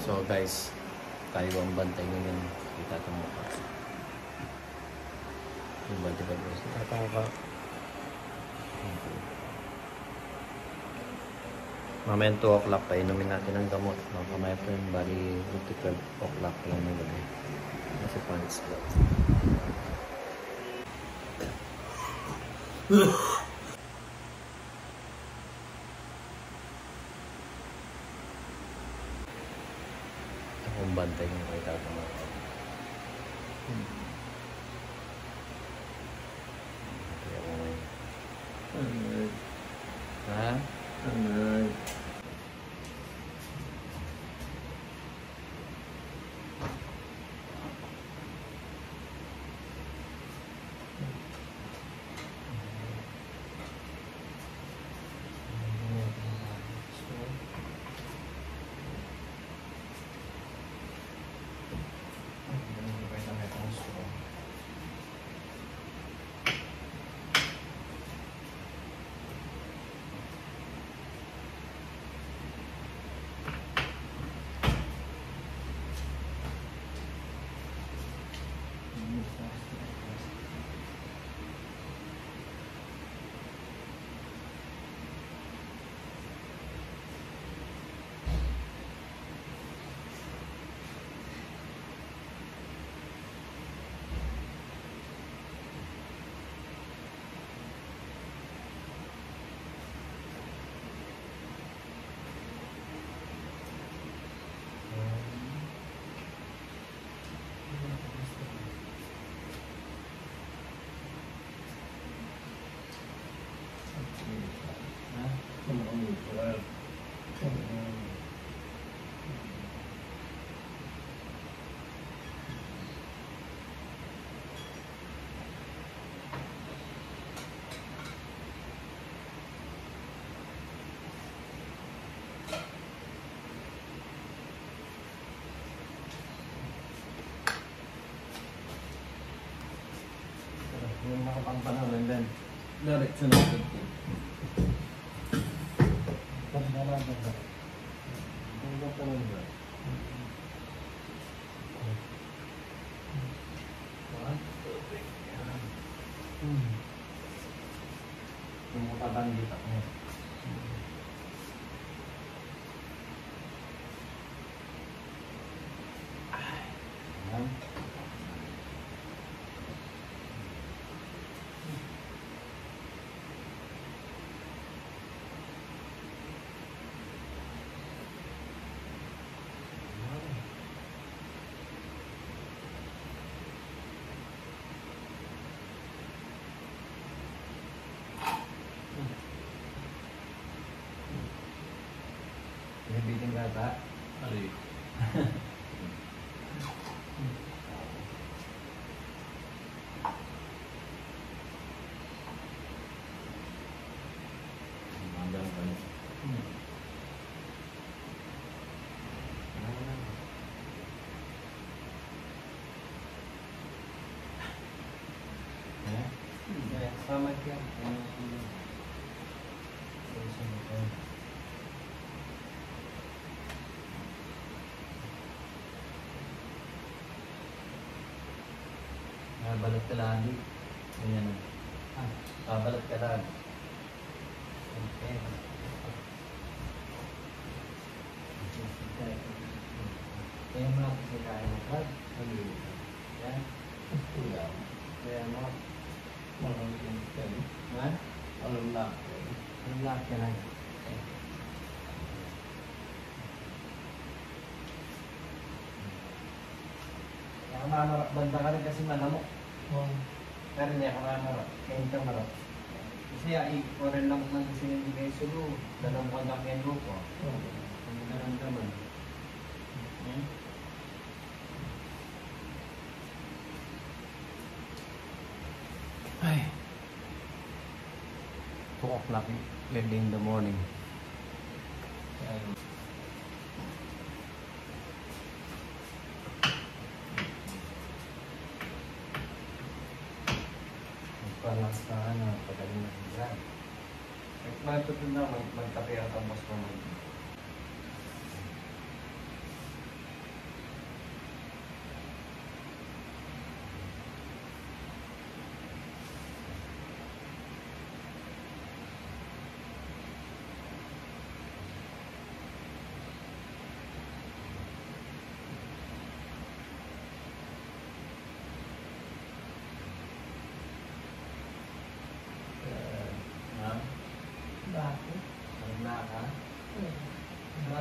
So guys, tayo ang bantay ngayon. Kita itong mukha. Yung bantay ba guys? Nakakaka. Mamaya 2 o'clock pa inumin natin ang gamot. Mamaya pa yung bali 12 o'clock lang ng gabi. Kasi pants lang. Akong bantay yung may tatamang. Ha? Yung nakapangpanahon din. Diretso natin. Pagdalagan ba? Pagdalagan ba? Tumutatan dito ako. Ayan. Bibiting kata. Ari. Mandang kan. Ya, selamat ya. Balat ka lang di. Ganyan. Balat ka lang. Okay. Kaya mo ako sa kaya mo ka. Yan. Kaya mo. Marami yung kaya. Ha? Alam lang. Alam lang ka lang. Kaya mamarap banda ka rin kasi malamok. Pero hindi ako mamarap. Kaya hindi ka marap. Kasi i-foreign lang man kasi hindi kayo sulo. Dalawang kontak yan ko. Ang naramdaman. Ay. 2 o'clock early in the morning. Palas na pagaling na dyan. Magtutun na magkape ang tambos mo.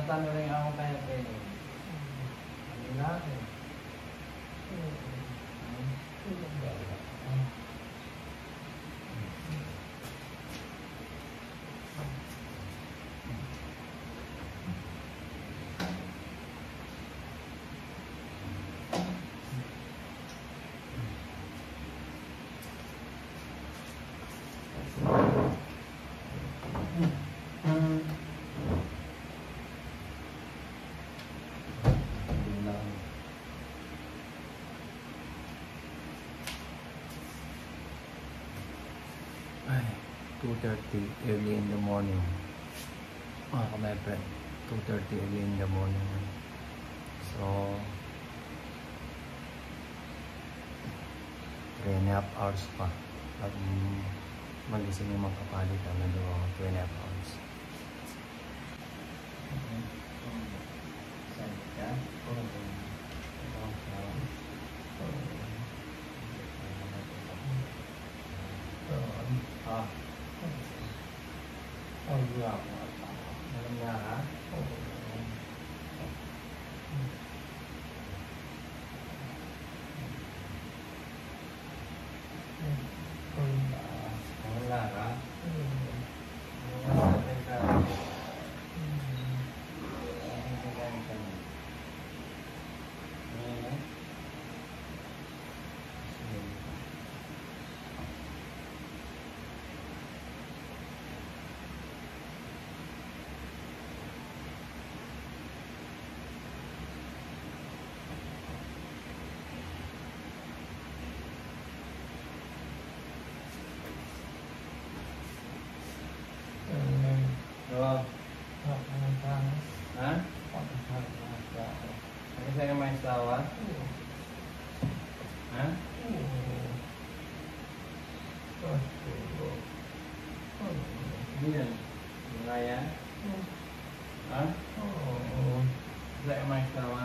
tanong rin ako kaya pwede. Ano na ako? Ay, 2:30 early in the morning. My friend, 2:30 early in the morning. So, 3.5 hours pa. Pag magising yung mga kapalitan na doon, 3.5 hours. Ha? Kasi sa'yo may sawa? Ha? Hindi yan. Gaya? Ha? Sa'yo may sawa?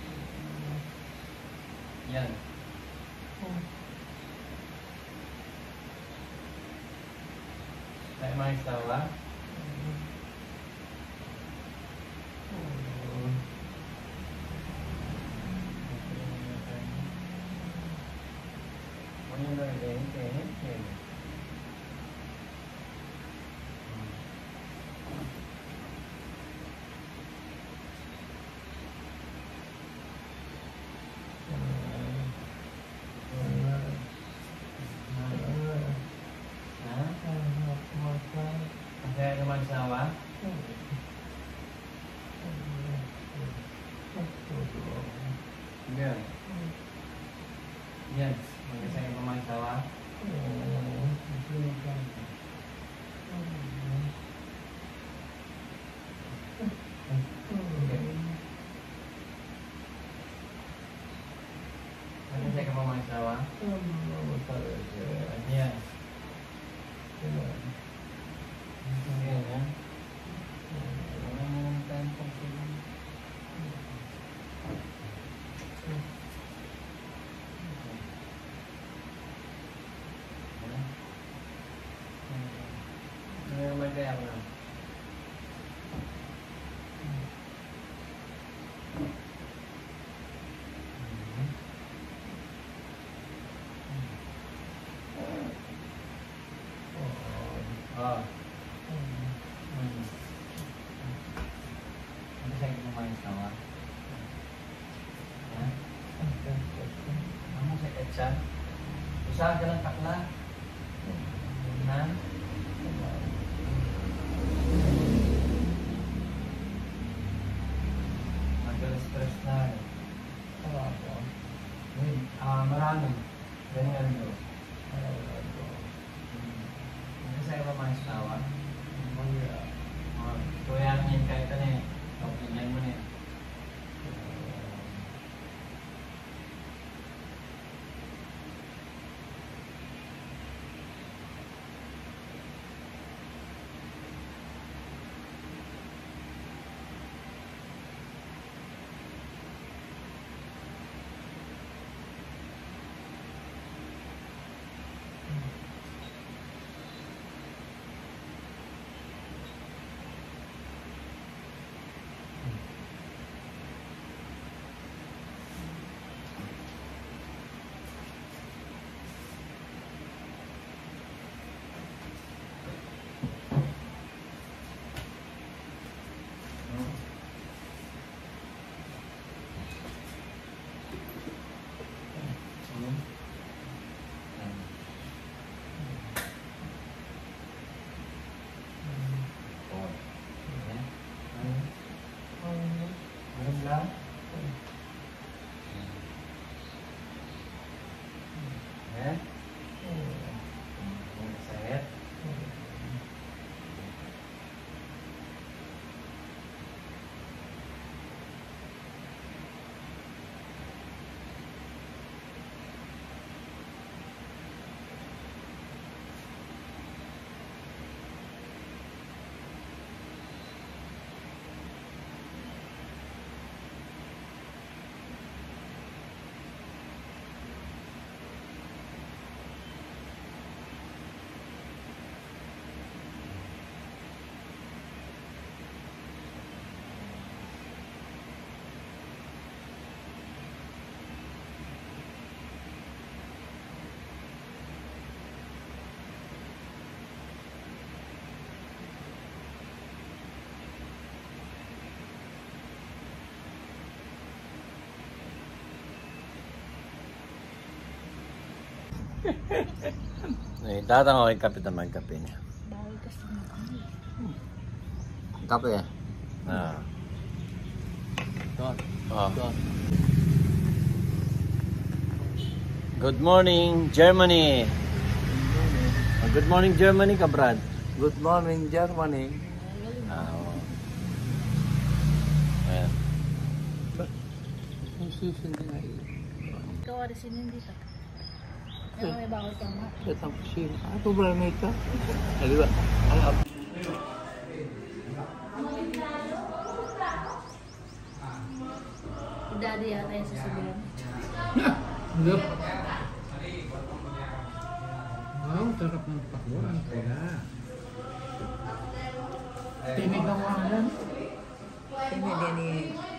Yan. Sa'yo may sawa? Yan. Yan. Mag-isa yung pamangsawa. Mag-isa ka pamangsawa. Yan. Yan, ha? Walang time pang sila. Kaya ako na. Ano sa'yo kumain sawa? Ha? Ano sa etsa? Usaha ka lang takla. Ha? Stress na rin. Marami. Ganyan doon. Ano sa'yo ba mga sawa? Tuyaan niyan kahit ano eh. Kapinyan mo na eh. Eh? Sakit? Tatang ako kape naman kape niya. Bawal kasi naman. Kape eh. Ah. Oh. Good morning, Germany. Good morning, Germany, ka Brad. Good morning, Germany. Oh. Ayan. Susundin na iyo. Ikaw ari sinin dito. Kaya may bawal ka nga. Datang ke sini. Apa problema itu? Lagi ba? Alam. Daddy yata yung sasabihan. Enggak. Wow, sarap ng pakwan. Kaya. Tinig ang wangan. Ini dia nih